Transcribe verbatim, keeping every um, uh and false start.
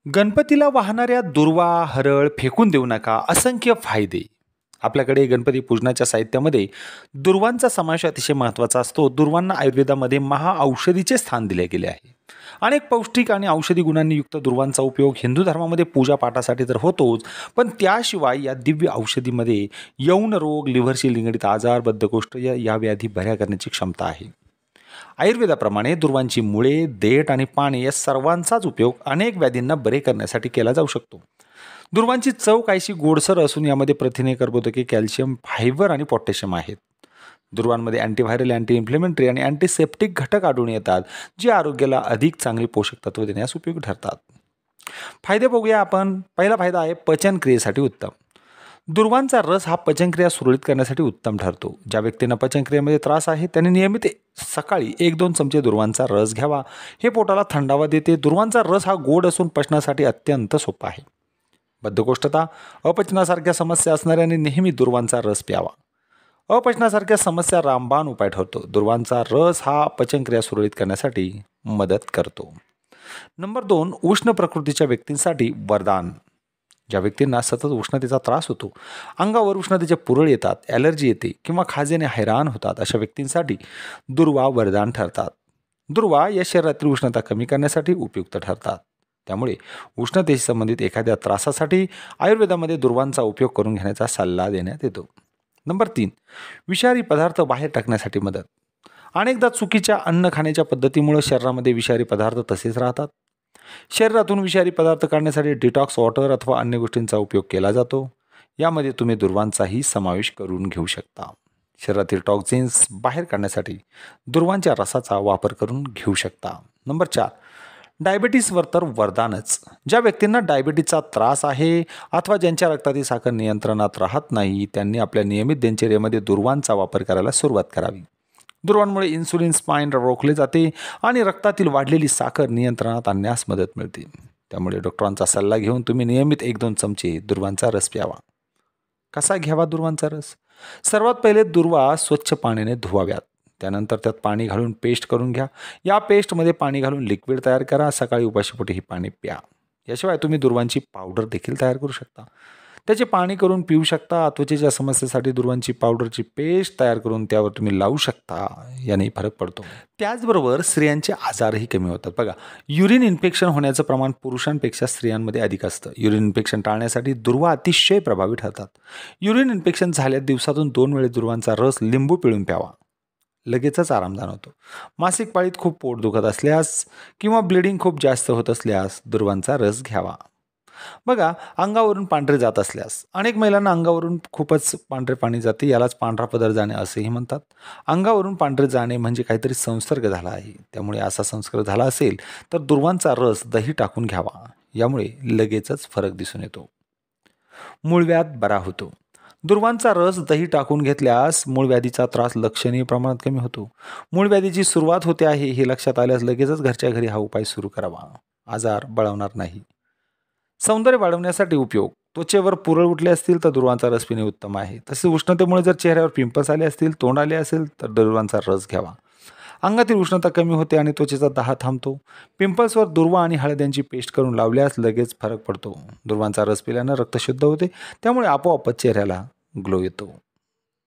गणपतीला वाहणाऱ्या दुर्वा, हरळ फेकून देऊ नका. असंख्य फायदे. आपल्याकडे गणपती पूजनाच्या साहित्यामध्ये दुर्वांचा समावेश अतिशय महत्त्वाचा असतो. दुर्वांना आयुर्वेदामध्ये महाऔषधीचे स्थान दिले गेले आहे. अनेक पौष्टिक आणि औषधी गुणांनी युक्त दुर्वांचा उपयोग हिंदू धर्मामध्ये पूजा पाठासाठी तर होतोच, पण त्याशिवाय या दिव्य औषधीमध्ये यौन रोग, लिव्हरशी निगडीत आजार, बद्धकोष्ठ या या व्याधी बऱ्या करण्याची क्षमता आहे. आयुर्वेदाप्रमाणे दुर्वांची मुळे, देठ आणि पाने या सर्वांचाच उपयोग अनेक व्याधींना बरे करण्यासाठी केला जाऊ शकतो. दुर्वांची चव काहीशी गोडसर असून यामध्ये प्रथिने, कर्बोदके, कॅल्शियम, फायबर आणि पोटॅशियम आहेत. दुर्वांमध्ये अँटीव्हायरल, अँटी इन्फ्लेमेटरी आणि अँटीसेप्टिक घटक आढळून येतात, जे आरोग्याला अधिक चांगली पोषक तत्व देण्यास उपयोगी ठरतात. फायदे बघूया आपण. पहिला फायदा आहे पचनक्रियेसाठी उत्तम. दुर्वांचा रस हा पचनक्रिया सुरळीत करण्यासाठी उत्तम ठरतो. ज्या व्यक्तींना पचनक्रियेमध्ये त्रास आहे त्यांनी नियमित सकाळी एक दोन चमचे दुर्वांचा रस घ्यावा. हे पोटाला थंडावा देते. दुर्वांचा रस हा गोड असून पचनासाठी अत्यंत सोपा आहे. बद्धकोष्ठता, अपचनासारख्या समस्या असणाऱ्यांनी नेहमी दुर्वांचा रस प्यावा. अपचनासारख्या समस्या रामबाण उपाय ठरतो. दुर्वांचा रस हा पचनक्रिया सुरळीत करण्यासाठी मदत करतो. नंबर दोन, उष्ण प्रकृतीच्या व्यक्तींसाठी वरदान. ज्या व्यक्तींना सतत उष्णतेचा त्रास होतो, अंगावर उष्णतेचे पुरळ येतात, ॲलर्जी येते किंवा खाजेने हैराण होतात, अशा व्यक्तींसाठी दुर्वा वरदान ठरतात. दुर्वा या शरीरातील उष्णता कमी करण्यासाठी उपयुक्त ठरतात. त्यामुळे उष्णतेशी संबंधित एखाद्या त्रासासाठी आयुर्वेदामध्ये दुर्वांचा उपयोग करून घेण्याचा सल्ला देण्यात येतो. नंबर तीन, विषारी पदार्थ बाहेर टाकण्यासाठी मदत. अनेकदा चुकीच्या अन्न खाण्याच्या पद्धतीमुळे शरीरामध्ये विषारी पदार्थ तसेच राहतात. शरीरातून विषारी पदार्थ काढण्यासाठी डिटॉक्स वॉटर अथवा अन्य गोष्टींचा उपयोग केला जातो. यामध्ये तुम्ही दुर्वांचाही समावेश करून घेऊ शकता. शरीरातील टॉक्झिन्स बाहेर काढण्यासाठी दुर्वांच्या रसाचा वापर करून घेऊ शकता. नंबर चार, डायबिटीसवर तर वरदानच. ज्या व्यक्तींना डायबिटीसचा त्रास आहे अथवा ज्यांच्या रक्तातील साखर नियंत्रणात राहत नाही, त्यांनी आपल्या नियमित दिनचर्येमध्ये दुर्वांचा वापर करायला सुरुवात करावी. दुर्वांमुळे इन्सुलिन स्पाईन रोखले जाते आणि रक्तातील वाढलेली साखर नियंत्रणात आणण्यास मदत मिळते. त्यामुळे डॉक्टरांचा सल्ला घेऊन तुम्ही नियमित एक दोन चमचे दुर्वांचा रस प्यावा. कसा घ्यावा दुर्वांचा रस? सर्वात पहिले दुर्वा स्वच्छ पाण्याने धुवाव्यात. त्यानंतर त्यात पाणी घालून पेस्ट करून घ्या. या पेस्टमध्ये पाणी घालून लिक्विड तयार करा. सकाळी उपाशीपोटी ही पाणी प्या. याशिवाय तुम्ही दुर्वांची पावडर देखील तयार करू शकता. त्याचे पाणी करून पिऊ शकता. त्वचेच्या समस्येसाठी दुर्वांची पावडरची पेस्ट तयार करून त्यावर तुम्ही लावू शकता. याने फरक पडतो. त्याचबरोबर स्त्रियांचे आजारही कमी होतात. बघा, युरिन इन्फेक्शन होण्याचं प्रमाण पुरुषांपेक्षा स्त्रियांमध्ये अधिक असतं. युरिन इन्फेक्शन टाळण्यासाठी दुर्वा अतिशय प्रभावी ठरतात. युरिन इन्फेक्शन झाल्यास दिवसातून दोन वेळे दुर्वांचा रस लिंबू पिळून प्यावा. लगेचच आराम जाणवतो. मासिक पाळीत खूप पोट दुखत असल्यास किंवा ब्लिडिंग खूप जास्त होत असल्यास दुर्वांचा रस घ्यावा. बघा, अंगावरून पांढरे जात असल्यास अनेक महिलांना अंगावरून खूपच पांढरे पाणी जाते. यालाच पांढरा पदर जाणे असेही म्हणतात. अंगावरून पांढरे जाणे म्हणजे काहीतरी संसर्ग झाला आहे. त्यामुळे असा संसर्ग झाला असेल तर दुर्वांचा रस दही टाकून घ्यावा. यामुळे लगेचच फरक दिसून येतो. मूळव्याध बरा होतो. दुर्वांचा रस दही टाकून घेतल्यास मूळव्याधीचा त्रास लक्षणीय प्रमाणात कमी होतो. मूळव्याधीची सुरुवात होते आहे हे लक्षात आल्यास लगेचच घरच्या घरी हा उपाय सुरू करावा. आजार बळवणार नाही. सौंदर्य वाढवण्यासाठी उपयोग. त्वचेवर पुरळ उठले असतील तर दुर्वांचा रस पिणे उत्तम आहे. तसेच उष्णतेमुळे जर चेहऱ्यावर पिंपल्स आले असतील, तोंड आले असेल तर दुर्वांचा रस घ्यावा. अंगातील उष्णता कमी होते आणि त्वचेचा दाह थांबतो. पिंपल्सवर दुर्वा आणि हळद्यांची पेस्ट करून लावल्यास लगेच फरक पडतो. दुर्वांचा रस पिल्यानं रक्त शुद्ध होते. त्यामुळे आपोआपच चेहऱ्याला ग्लो येतो.